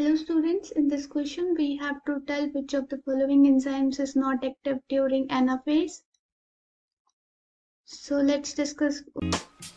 Hello students, in this question we have to tell which of the following enzymes is not active during anaphase. So let's discuss